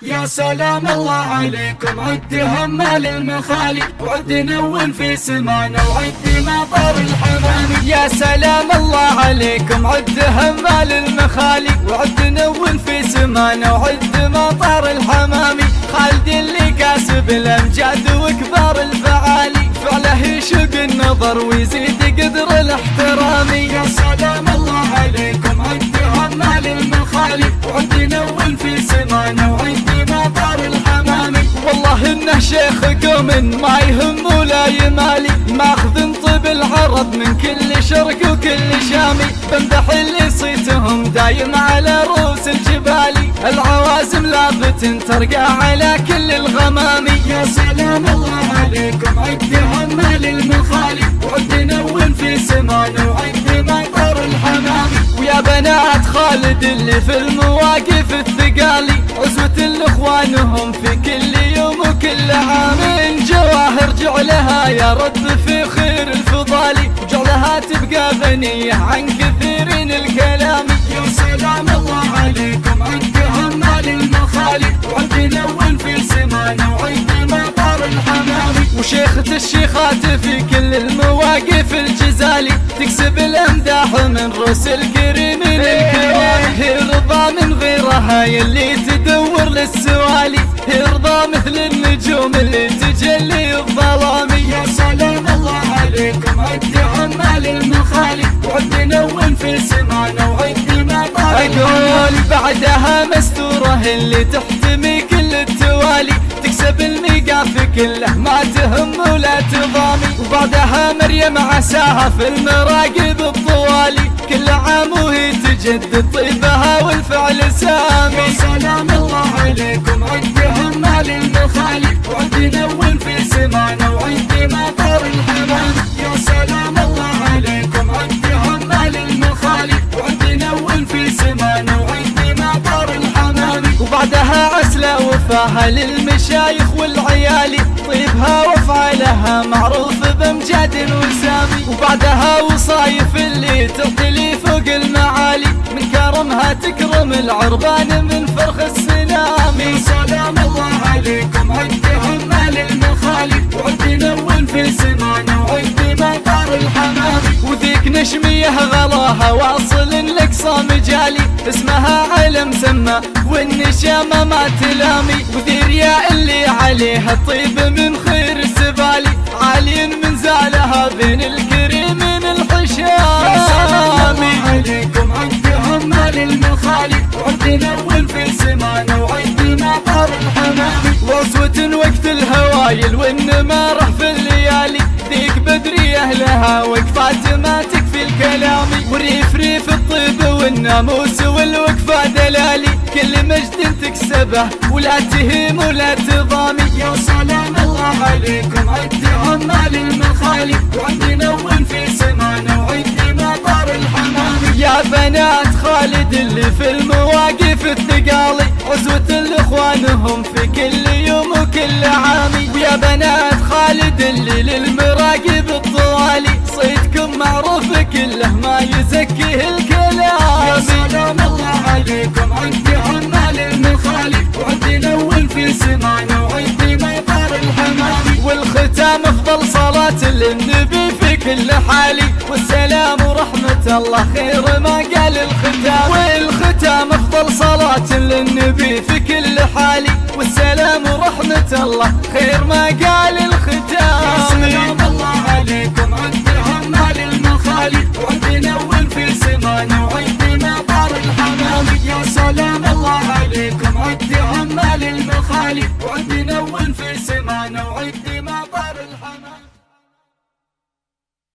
يا سلام الله عليكم، عد همال المخالي وعد نون في سمانا وعد مطر الحمامي. يا سلام الله عليكم، عد همال المخالي وعد نون في سمانا وعد مطر الحمامي. خالد اللي كاسب الامجاد وكبار الفعالي، فعله يشق النظر ويزيد قدر الاحترامي. يا سلام الله عليكم، عد همال المخالي وعد نون في سمانا وعد مطر الحمامي. والله انه شيخ قوم ما يهم ولا يمالي، ماخذ طب العرب من كل شرق وكل شامي. بمدح اللي صيتهم دايم على رؤوس الجبالي، العوازم لابت ترقى على كل الغمامي. يا سلام الله عليكم، عد همال المخالي وعد نون في سمانا وعد مطر الحمامي. ويا بنات خالد اللي في المواقف الثقالي، عزوة الاخوانهم في كل يوم وكل عام. جواهر جعلها يا رب في خير الفضالي، جعلها تبقى غنية عن كثيرين الكلام. يا سلام الله عليكم، عد همال المخالي وعد نون في سمانا وعد مطر الحمامي. وشيخة الشيخات في كل المواقف الجزالي، تكسب الامداح من رؤوس الكريمين الكرام. هي رضا من غيرها يلي تدور للسوالي، هي رضا مثل النجوم اللي تجلي الظلامي. يا سلام الله عليكم، عد همال المخالي وعد نون في سمانا وعد مطر اقول بعدها مستوره اللي تحتمي كل التوالي، تكسب الميقاف كله ما تهم ولا تضامي. وبعدها مريم عساها في المراقب الطوالي، كل عام وهي تجدد طيبها والفعل سامي. يا سلام الله عليكم، عد همال المخالي وعد نون في سمانا وعد مطر الحمام. يا سلام الله عليكم، عد همال المخالي وعد نون في سمانا وعد مطر الحمام. وبعدها عسلة وفاها للمشايخ والعيالي، طيبها وافعالها معروف بامجاد وسامي. وبعدها وصايف اللي تعتلي فوق المعالي، من كرمها تكرم العربان من فرخ السنامي. يا سلام الله عليكم، عد همال المخالي وعد نون في سمانا وعد مطر الحمام. وذيك نشميه غلاها واصل لاقصى مجالي، اسمها علم سما والنشامه ما تلامي. وذي رياء اللي عليها الطيب من خير السبالي، عالي من زالها بين الكريمين الحشامي. يا سلام الله عليكم، عد همال المخالي وعد نون في سمانا وعد مطر الحمام. وصوة وقت الهوايل والنمارح في الليالي، ذيك بدرية لها وقفات ما تكفي الكلام. وريف ريف الطيب والناموس والوقفة دلالي، كل مجد تكسبه ولا تهيم ولا تضامي. يا سلام الله عليكم، عد همال المخالي وعد نون في سمانا وعد مطر الحمام. يا بنات خالد اللي في المواقف الثقالي، عزوة الاخوانهم في كل يوم وكل عامي. ويا بنات خالد اللي للمراقب الطوالي، صيدكم معروف كله ما يزكيه الكلام. يا سلام الله عليكم، عد همال المخالي وعد نون في سمانا وعد مطر الحمام. والختام افضل صلاة للنبي في كل حالي، والسلام ورحمة الله خير ما قال الختام. والختام افضل صلاة للنبي في كل حالي، والسلام ورحمة الله خير ما قال الختام. يا سلام الله عليكم، عد همال المخالي وعد نون في سمانا وعد مطر الحمام. يا سلام الله عليكم، عد همال المخالي وعد نون في سمانا وعد مطر الحمام.